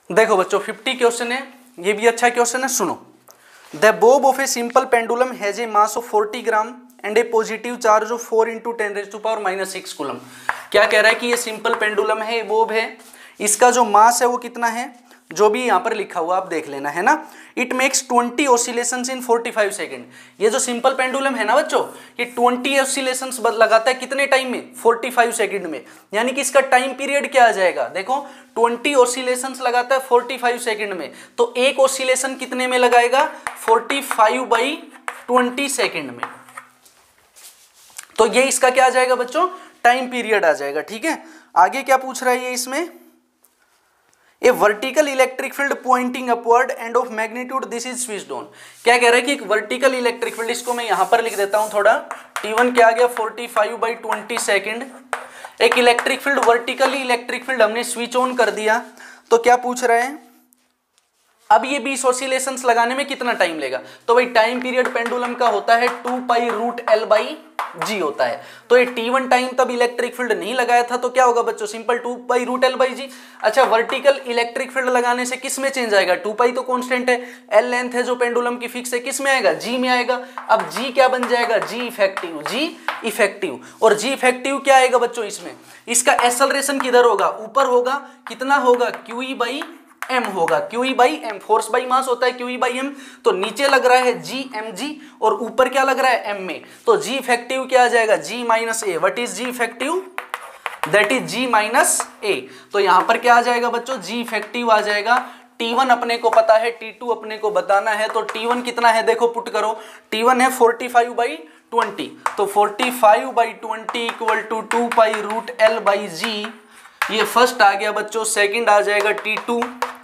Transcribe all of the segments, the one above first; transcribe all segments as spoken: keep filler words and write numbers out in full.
देखो बच्चों fifty question है, ये भी अच्छा क्वेश्चन है, सुनो। The bob of a simple pendulum has a mass of forty gram and a positive charge of four into ten raise to power minus six coulomb. क्या कह रहा है कि ये सिंपल पेंडुलम है, बोब है, इसका जो मास है वो कितना है, जो भी यहाँ पर लिखा हुआ आप देख लेना है ना। It makes twenty oscillations in forty five second. ये जो सिंपल पेंडुलम है ना बच्चों, ये ट्वेंटी ऑसिलेशंस लगाता है कितने टाइम में, फोर्टी फाइव सेकेंड में। यानी कि इसका टाइम पीरियड क्या आ जाएगा, देखो ट्वेंटी ऑसिलेशंस लगाता है फोर्टी फाइव सेकेंड में, तो एक ऑसिलेशन कितने में लगाएगा, forty five by twenty second में। तो ये इसका क्या आ जाएगा बच्चों, टाइम पीरियड आ जाएगा। ठीक है, आगे क्या पूछ रहा है ये इसमें, a vertical electric field pointing upward and of magnitude this is switched on. क्या कह रहा है कि एक वर्टिकल इलेक्ट्रिक फील्ड, इसको मैं यहां पर लिख देता हूं थोड़ा, टी वन क्या आ गया, forty five by twenty second. एक electric field, vertically electric field हमने स्विच ऑन कर दिया, तो क्या पूछ रहे हैं, अब ये बीस ऑसिलेशंस लगाने में कितना टाइम लेगा। तो भाई टाइम पीरियड पेंडुलम का होता है two pi root L by G होता है। तो ये टी वन टाइम तब इलेक्ट्रिक फील्ड नहीं लगाया था, तो क्या होगा बच्चों, simple two pi root L by G. अच्छा, वर्टिकल इलेक्ट्रिक फील्ड लगाने से किस में चेंज आएगा, टू पाई तो कांस्टेंट है, एल लेंथ है जो पेंडुलम की फिक्स है, किस में आएगा, जी में आएगा। अब जी क्या बन जाएगा, जी इफेक्टिव, जी इफेक्टिव। और जी इफेक्टिव क्या आएगा बच्चों इसमें, इसका एक्सेलरेशन किधर होगा, ऊपर होगा, कितना होगा, क्यू ई बाई एम होगा, Q E by M, force by mass होता है क्यू ई बाई एम। तो नीचे लग रहा है जी एम जी और ऊपर क्या लग रहा है, एम में। तो जी इफेक्टिव क्या आ जाएगा, G minus A. What is G effective, that is G minus A. तो यहां पर क्या आ जाएगा बच्चों, जी इफेक्टिव आ जाएगा। टी वन अपने को पता है, टी टू अपने को बताना है, तो टी वन कितना है, देखो पुट करो, टी वन है फोर्टी फाइव बाई ट्वेंटी, तो forty five by twenty equal to two pi root L by G. ये फर्स्ट आ गया बच्चों, सेकंड आ जाएगा T two,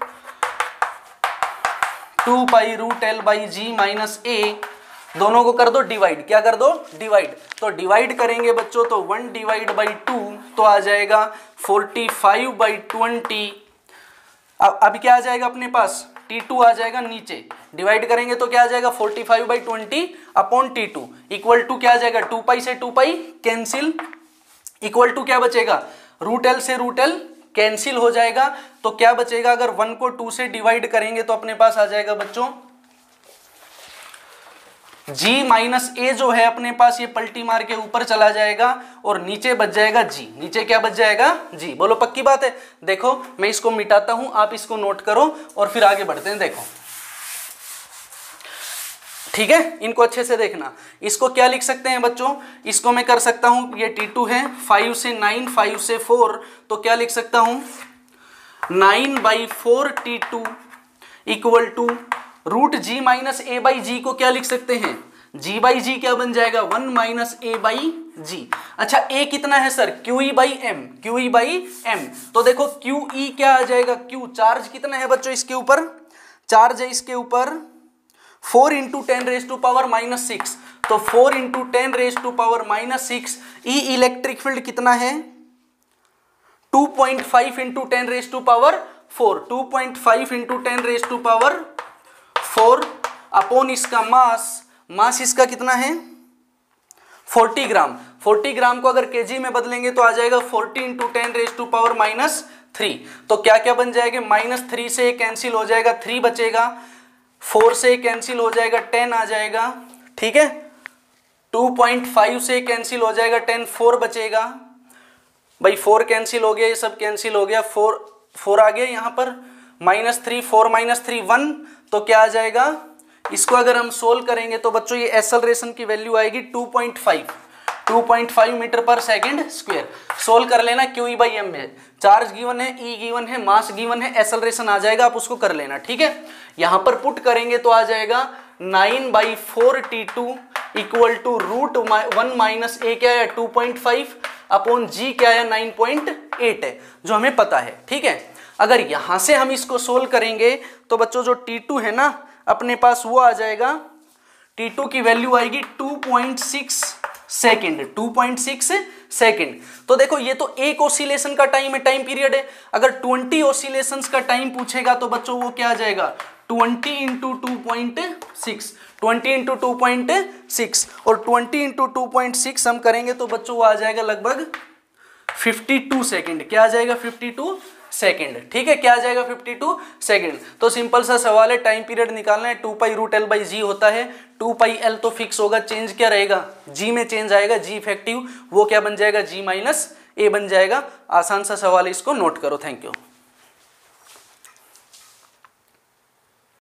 two pi root L by G minus A. दोनों को कर दो डिवाइड, क्या कर दो, डिवाइड। तो डिवाइड करेंगे बच्चों, तो वन डिवाइड बाई टू, तो आ जाएगा फोर्टी फाइव बाई ट्वेंटी। अब अभी क्या आ जाएगा अपने पास, टी टू आ जाएगा नीचे, डिवाइड करेंगे तो क्या आ जाएगा, forty five by twenty upon T two equal to क्या आ जाएगा, टू पाई से two pi cancel, equal to क्या बचेगा, रूट एल से रूट एल कैंसिल हो जाएगा। तो क्या बचेगा, अगर वन को टू से डिवाइड करेंगे तो अपने पास आ जाएगा बच्चों g माइनस ए, जो है अपने पास ये पलटी मार के ऊपर चला जाएगा और नीचे बच जाएगा g। नीचे क्या बच जाएगा, g। बोलो पक्की बात है। देखो मैं इसको मिटाता हूं, आप इसको नोट करो और फिर आगे बढ़ते हैं। देखो ठीक है, इनको अच्छे से देखना। इसको क्या लिख सकते हैं बच्चों, इसको मैं कर सकता हूं, ये टी टू है, फाइव से नाइन, फाइव से फोर, तो क्या लिख सकता हूं, nine by four T two equal to root G minus A by G को क्या लिख सकते हैं, जी बाई जी क्या बन जाएगा, one minus A by G. अच्छा ए कितना है sir, Q E by M, Q E by M. तो देखो क्यू ई क्या आ जाएगा, क्यू चार्ज कितना है बच्चों इसके ऊपर, चार्ज है इसके ऊपर four into ten raise to power minus six. तो four into ten raise to power minus six. E electric field कितना है, two point five into ten raise to power four, two point five into ten raise to power four upon इसका mass, मास इसका कितना है forty gram. Forty gram को अगर KG में बदलेंगे तो आ जाएगा forty into ten raise to power minus three. तो क्या क्या बन जाएगा, माइनस थ्री से कैंसिल हो जाएगा, थ्री बचेगा, फोर से कैंसिल हो जाएगा, टेन आ जाएगा। ठीक है, टू पॉइंट फाइव से कैंसिल हो जाएगा, टेन, फोर बचेगा भाई, फोर कैंसिल हो गया, ये सब कैंसिल हो गया, फोर फोर आ गया यहाँ पर, minus three, four minus three one. तो क्या आ जाएगा, इसको अगर हम सोल्व करेंगे तो बच्चों ये एक्सेलरेशन की वैल्यू आएगी two point five, two point five metre पर सेकंड स्क्वायर। सोल्व कर लेना, क्यू ई बाई एम में चार्ज गिवन है, ई गिवन है, मास गिवन है, एक्सेलरेशन आ जाएगा, आप उसको कर लेना। ठीक है, यहां पर पुट करेंगे तो आ जाएगा nine by four T two equal to root one minus A क्या है, two point five upon G क्या है, नाइन पॉइंट एट है, जो हमें पता है। ठीक है, अगर यहां से हम इसको सोल्व करेंगे तो बच्चों जो टी टू है ना अपने पास, वो आ जाएगा, टी टू की वैल्यू आएगी two point six second, two point six second. तो देखो ये तो एक ऑसिलेशन का टाइम है, टाइम पीरियड है। अगर ट्वेंटी ऑसिलेशंस का टाइम पूछेगा तो बच्चों वो क्या आ जाएगा, twenty into two point six, twenty into two point six, और twenty into two point six हम करेंगे तो बच्चों वो आ जाएगा लगभग फिफ्टी टू सेकंड। क्या आ जाएगा, फिफ्टी टू सेकेंड। ठीक है, क्या आ जाएगा फिफ्टी टू सेकेंड। तो सिंपल सा सवाल है, टाइम पीरियड निकालना है, two pi root L by G होता है, टू पाई एल तो फिक्स होगा, चेंज क्या रहेगा, जी में चेंज आएगा, जी इफेक्टिव वो क्या बन जाएगा, जी माइनस ए बन जाएगा। आसान सा सवाल है, इसको नोट करो। Thank you.